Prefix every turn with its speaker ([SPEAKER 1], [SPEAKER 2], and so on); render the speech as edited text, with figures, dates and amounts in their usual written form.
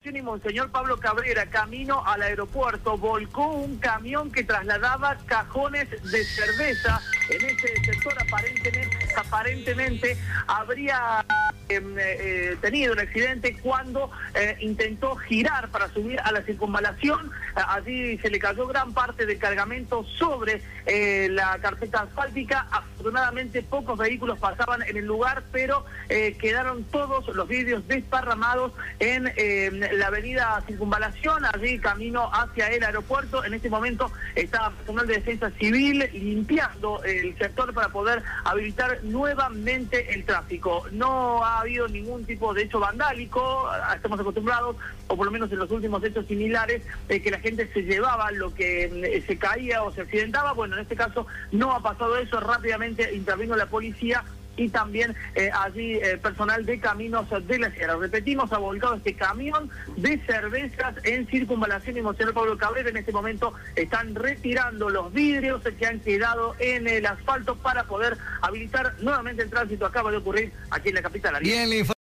[SPEAKER 1] y Monseñor Pablo Cabrera, camino al aeropuerto, volcó un camión que trasladaba cajones de cerveza. En ese sector aparentemente habría tenido un accidente cuando intentó girar para subir a la circunvalación. Allí se le cayó gran parte del cargamento sobre la carpeta asfáltica. Afortunadamente pocos vehículos pasaban en el lugar, pero quedaron todos los vidrios desparramados en la avenida Circunvalación, allí camino hacia el aeropuerto. En este momento está personal de defensa civil limpiando el sector para poder habilitar nuevamente el tráfico. No ha habido ningún tipo de hecho vandálico, estamos acostumbrados, o por lo menos en los últimos hechos similares, que la gente se llevaba lo que se caía o se accidentaba. Bueno, en este caso no ha pasado eso, rápidamente intervino la policía y también allí personal de Caminos de la Sierra. Repetimos, ha volcado este camión de cervezas en Circunvalación y Monseñor Pablo Cabrera. En este momento están retirando los vidrios que han quedado en el asfalto para poder habilitar nuevamente el tránsito. Acaba de ocurrir aquí en la capital.
[SPEAKER 2] Bien,